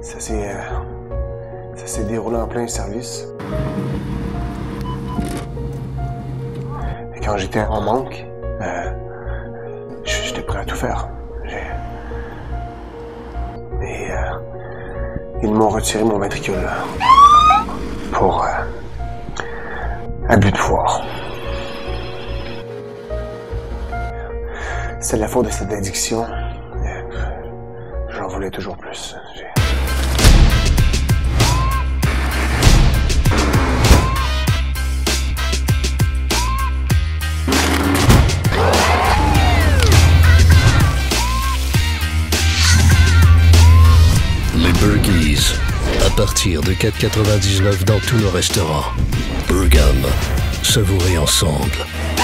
Ça s'est déroulé en plein service. Et quand j'étais en manque, j'étais prêt à tout faire. Mais ils m'ont retiré mon matricule pour abus de pouvoir. C'est la faute de cette addiction. J'en voulais toujours plus. Les Burgies, à partir de 4,99 dans tous nos restaurants. Burgum, savourez ensemble.